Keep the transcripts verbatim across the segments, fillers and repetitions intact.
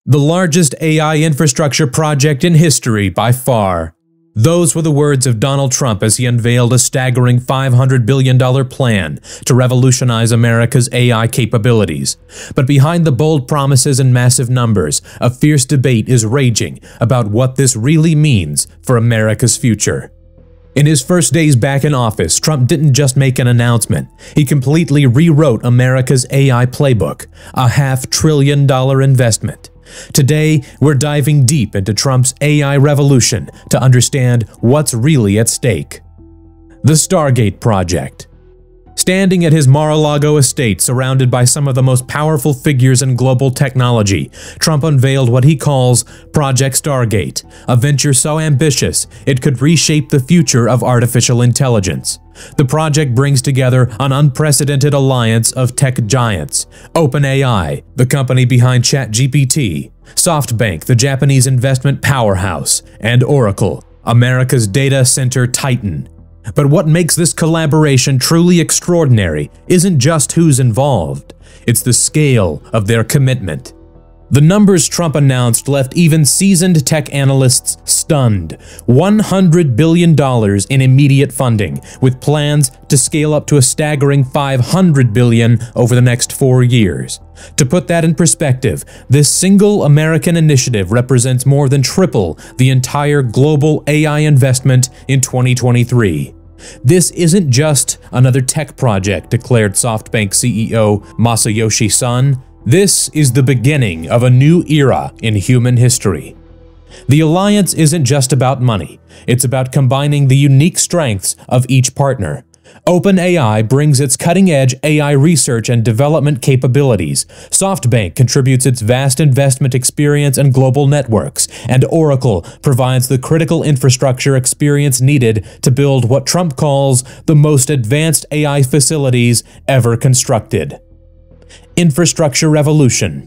The largest A I infrastructure project in history by far. Those were the words of Donald Trump as he unveiled a staggering five hundred billion dollar plan to revolutionize America's A I capabilities. But behind the bold promises and massive numbers, a fierce debate is raging about what this really means for America's future. In his first days back in office, Trump didn't just make an announcement. He completely rewrote America's A I playbook, a half-trillion dollar investment. Today, we're diving deep into Trump's A I revolution to understand what's really at stake. The Stargate Project. Standing at his Mar-a-Lago estate surrounded by some of the most powerful figures in global technology, Trump unveiled what he calls Project Stargate, a venture so ambitious it could reshape the future of artificial intelligence. The project brings together an unprecedented alliance of tech giants: OpenAI, the company behind ChatGPT, SoftBank, the Japanese investment powerhouse, and Oracle, America's data center titan. But what makes this collaboration truly extraordinary isn't just who's involved, it's the scale of their commitment. The numbers Trump announced left even seasoned tech analysts stunned. one hundred billion dollars in immediate funding, with plans to scale up to a staggering five hundred billion dollars over the next four years. To put that in perspective, this single American initiative represents more than triple the entire global A I investment in twenty twenty-three. This isn't just another tech project, declared SoftBank C E O Masayoshi Son. This is the beginning of a new era in human history. The alliance isn't just about money, it's about combining the unique strengths of each partner. OpenAI brings its cutting-edge A I research and development capabilities, SoftBank contributes its vast investment experience and global networks, and Oracle provides the critical infrastructure experience needed to build what Trump calls the most advanced A I facilities ever constructed. Infrastructure revolution.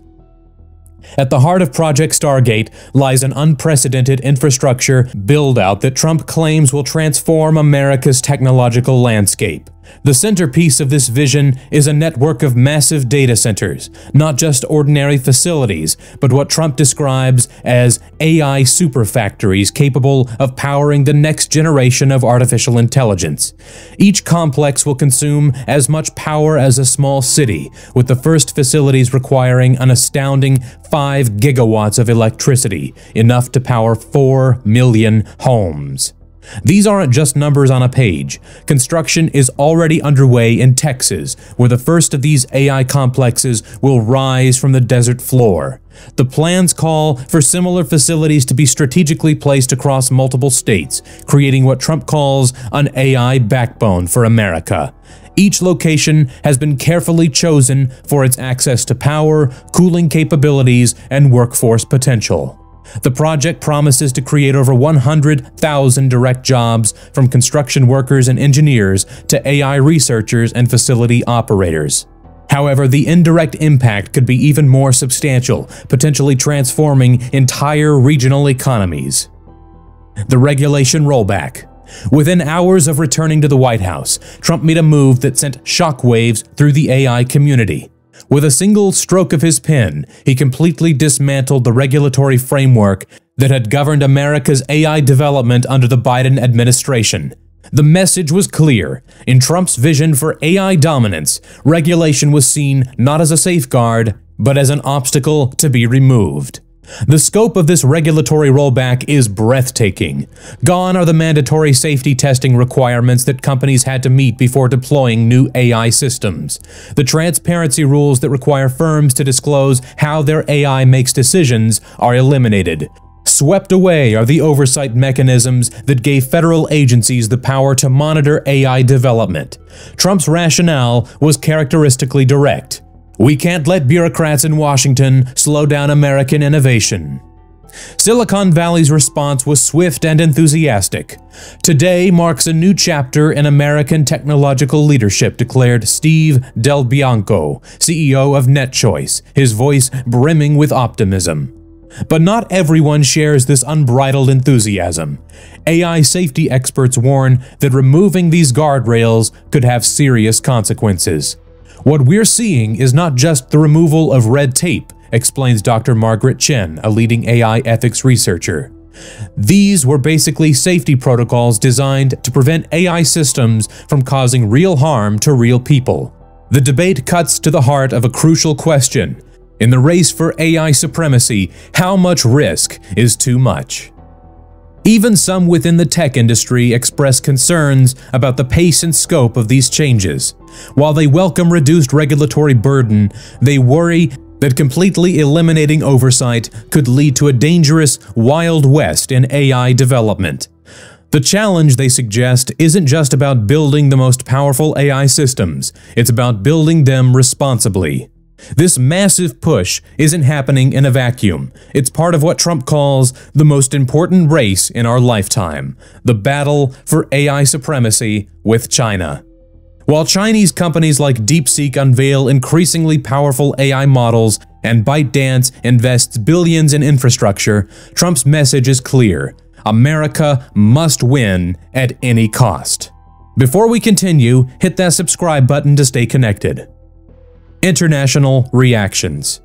At the heart of Project Stargate lies an unprecedented infrastructure build-out that Trump claims will transform America's technological landscape. The centerpiece of this vision is a network of massive data centers, not just ordinary facilities, but what Trump describes as A I superfactories capable of powering the next generation of artificial intelligence. Each complex will consume as much power as a small city, with the first facilities requiring an astounding five gigawatts of electricity, enough to power four million homes. These aren't just numbers on a page. Construction is already underway in Texas, where the first of these A I complexes will rise from the desert floor. The plans call for similar facilities to be strategically placed across multiple states, creating what Trump calls an A I backbone for America. Each location has been carefully chosen for its access to power, cooling capabilities, and workforce potential. The project promises to create over one hundred thousand direct jobs, from construction workers and engineers to A I researchers and facility operators. However, the indirect impact could be even more substantial, potentially transforming entire regional economies. The regulation rollback. Within hours of returning to the White House, Trump made a move that sent shockwaves through the A I community. With a single stroke of his pen, he completely dismantled the regulatory framework that had governed America's A I development under the Biden administration. The message was clear. In Trump's vision for A I dominance, regulation was seen not as a safeguard, but as an obstacle to be removed. The scope of this regulatory rollback is breathtaking. Gone are the mandatory safety testing requirements that companies had to meet before deploying new A I systems. The transparency rules that require firms to disclose how their A I makes decisions are eliminated. Swept away are the oversight mechanisms that gave federal agencies the power to monitor A I development. Trump's rationale was characteristically direct. We can't let bureaucrats in Washington slow down American innovation. Silicon Valley's response was swift and enthusiastic. Today marks a new chapter in American technological leadership, declared Steve Del Bianco, C E O of NetChoice, his voice brimming with optimism. But not everyone shares this unbridled enthusiasm. A I safety experts warn that removing these guardrails could have serious consequences. What we're seeing is not just the removal of red tape explains Doctor Margaret Chen, a leading A I ethics researcher. These were basically safety protocols designed to prevent A I systems from causing real harm to real people. The debate cuts to the heart of a crucial question. In the race for A I supremacy, how much risk is too much? Even some within the tech industry express concerns about the pace and scope of these changes. While they welcome reduced regulatory burden, they worry that completely eliminating oversight could lead to a dangerous Wild West in A I development. The challenge, they suggest, isn't just about building the most powerful A I systems, it's about building them responsibly. This massive push isn't happening in a vacuum. It's part of what Trump calls the most important race in our lifetime, the battle for A I supremacy with China. While Chinese companies like DeepSeek unveil increasingly powerful A I models and ByteDance invests billions in infrastructure, Trump's message is clear: America must win at any cost. Before we continue, hit that subscribe button to stay connected. International reactions.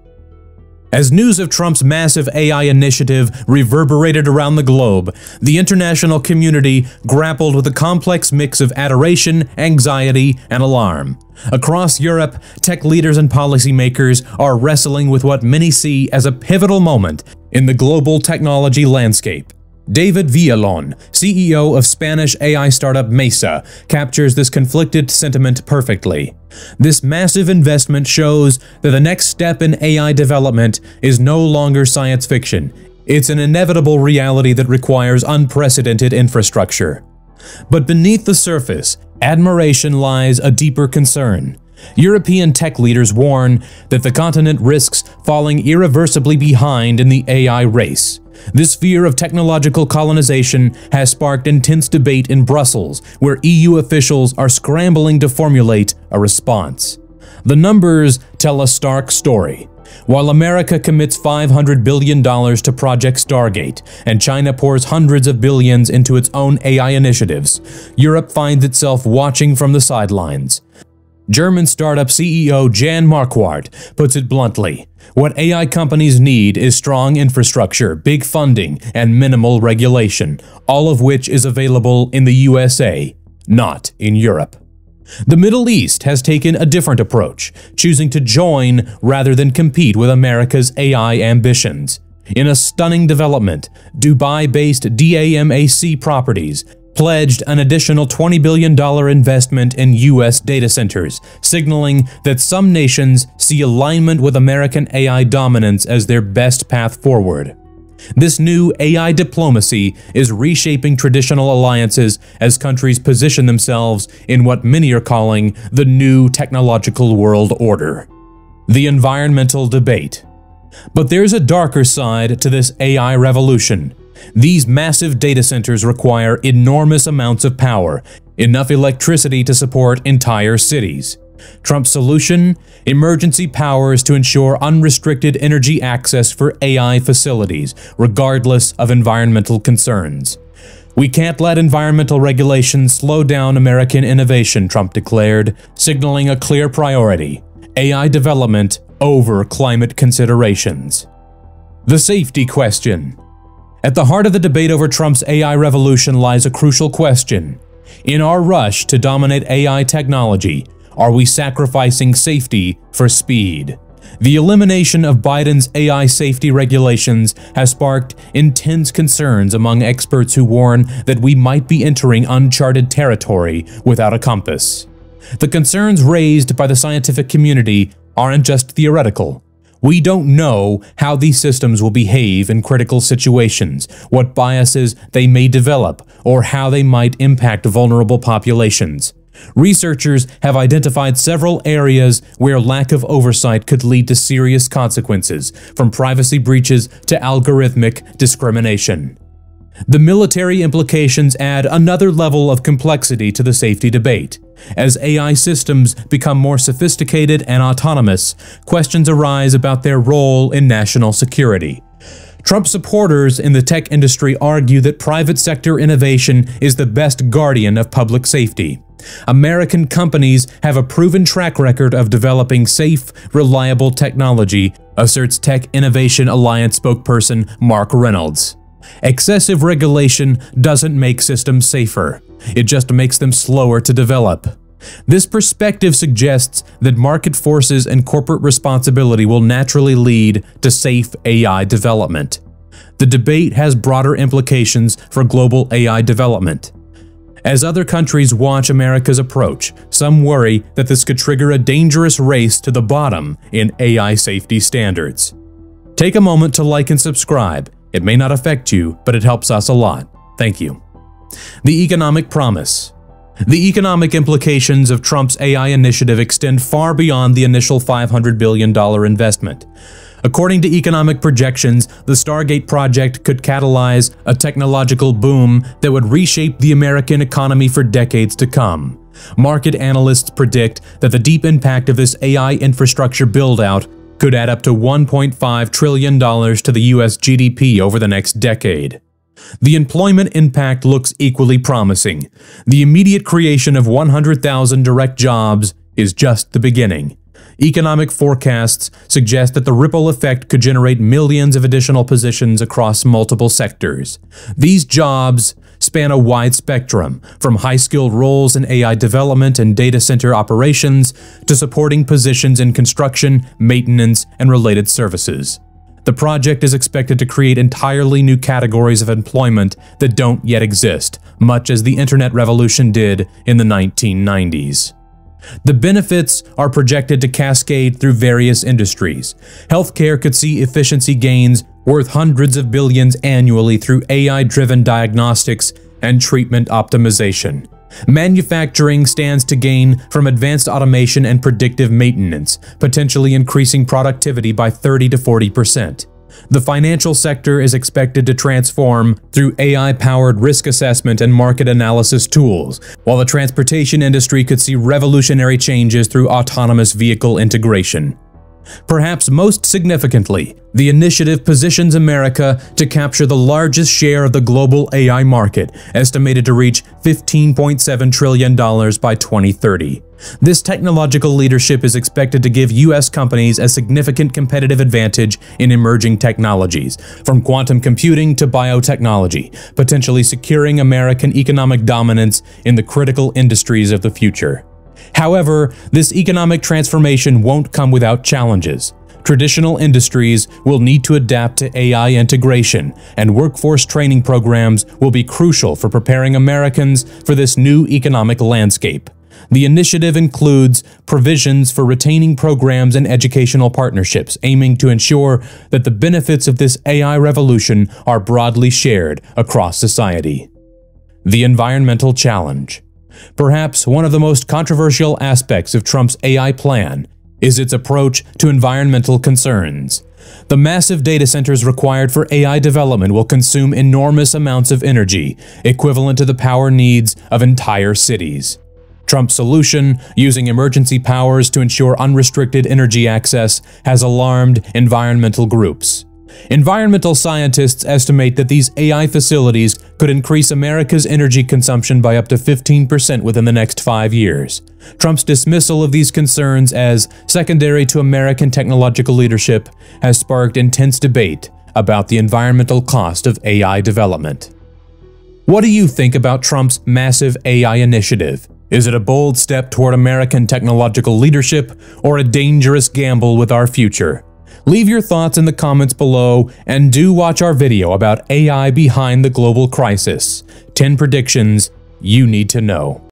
As news of Trump's massive A I initiative reverberated around the globe, the international community grappled with a complex mix of adoration, anxiety, and alarm. Across Europe, tech leaders and policymakers are wrestling with what many see as a pivotal moment in the global technology landscape. David Villalon, C E O of Spanish A I startup Mesa, captures this conflicted sentiment perfectly. This massive investment shows that the next step in A I development is no longer science fiction. It's an inevitable reality that requires unprecedented infrastructure. But beneath the surface, admiration lies a deeper concern. European tech leaders warn that the continent risks falling irreversibly behind in the A I race. This fear of technological colonization has sparked intense debate in Brussels, where E U officials are scrambling to formulate a response. The numbers tell a stark story. While America commits five hundred billion dollars to Project Stargate, and China pours hundreds of billions into its own A I initiatives, Europe finds itself watching from the sidelines. German startup C E O Jan Marquardt puts it bluntly: what A I companies need is strong infrastructure, big funding, and minimal regulation, all of which is available in the U S A, not in Europe. The Middle East has taken a different approach, choosing to join rather than compete with America's A I ambitions. In a stunning development, Dubai-based DAMAC Properties pledged an additional twenty billion dollars investment in U S data centers, signaling that some nations see alignment with American A I dominance as their best path forward. This new A I diplomacy is reshaping traditional alliances as countries position themselves in what many are calling the new technological world order. The environmental debate. But there's a darker side to this A I revolution. These massive data centers require enormous amounts of power, enough electricity to support entire cities. Trump's solution? Emergency powers to ensure unrestricted energy access for A I facilities, regardless of environmental concerns. We can't let environmental regulations slow down American innovation, Trump declared, signaling a clear priority: A I development over climate considerations. The safety question. At the heart of the debate over Trump's A I revolution lies a crucial question. In our rush to dominate A I technology, are we sacrificing safety for speed? The elimination of Biden's A I safety regulations has sparked intense concerns among experts who warn that we might be entering uncharted territory without a compass. The concerns raised by the scientific community aren't just theoretical. We don't know how these systems will behave in critical situations, what biases they may develop, or how they might impact vulnerable populations. Researchers have identified several areas where lack of oversight could lead to serious consequences, from privacy breaches to algorithmic discrimination. The military implications add another level of complexity to the safety debate. As A I systems become more sophisticated and autonomous, questions arise about their role in national security. Trump supporters in the tech industry argue that private sector innovation is the best guardian of public safety. American companies have a proven track record of developing safe, reliable technology, asserts Tech Innovation Alliance spokesperson Mark Reynolds. Excessive regulation doesn't make systems safer. It just makes them slower to develop. This perspective suggests that market forces and corporate responsibility will naturally lead to safe A I development. The debate has broader implications for global A I development. As other countries watch America's approach, some worry that this could trigger a dangerous race to the bottom in A I safety standards. Take a moment to like and subscribe. It may not affect you, but it helps us a lot. Thank you. The economic promise. The economic implications of Trump's A I initiative extend far beyond the initial five hundred billion dollar investment. According to economic projections, the Stargate project could catalyze a technological boom that would reshape the American economy for decades to come. Market analysts predict that the deep impact of this A I infrastructure build-out could add up to one point five trillion dollars to the U S G D P over the next decade. The employment impact looks equally promising. The immediate creation of one hundred thousand direct jobs is just the beginning. Economic forecasts suggest that the ripple effect could generate millions of additional positions across multiple sectors. These jobs span a wide spectrum, from high-skilled roles in A I development and data center operations to supporting positions in construction, maintenance, and related services. The project is expected to create entirely new categories of employment that don't yet exist, much as the Internet revolution did in the nineteen nineties. The benefits are projected to cascade through various industries. Healthcare could see efficiency gains worth hundreds of billions annually through A I-driven diagnostics and treatment optimization. Manufacturing stands to gain from advanced automation and predictive maintenance, potentially increasing productivity by thirty to forty percent. The financial sector is expected to transform through A I-powered risk assessment and market analysis tools, while the transportation industry could see revolutionary changes through autonomous vehicle integration. Perhaps most significantly, the initiative positions America to capture the largest share of the global A I market, estimated to reach fifteen point seven trillion dollars by twenty thirty. This technological leadership is expected to give U S companies a significant competitive advantage in emerging technologies, from quantum computing to biotechnology, potentially securing American economic dominance in the critical industries of the future. However, this economic transformation won't come without challenges. Traditional industries will need to adapt to A I integration, and workforce training programs will be crucial for preparing Americans for this new economic landscape. The initiative includes provisions for retaining programs and educational partnerships, aiming to ensure that the benefits of this A I revolution are broadly shared across society. The environmental challenge. Perhaps one of the most controversial aspects of Trump's A I plan is its approach to environmental concerns. The massive data centers required for A I development will consume enormous amounts of energy, equivalent to the power needs of entire cities. Trump's solution, using emergency powers to ensure unrestricted energy access, has alarmed environmental groups. Environmental scientists estimate that these A I facilities could increase America's energy consumption by up to fifteen percent within the next five years. Trump's dismissal of these concerns as secondary to American technological leadership has sparked intense debate about the environmental cost of A I development. What do you think about Trump's massive A I initiative? Is it a bold step toward American technological leadership or a dangerous gamble with our future? Leave your thoughts in the comments below, and do watch our video about A I behind the global crisis. ten predictions you need to know.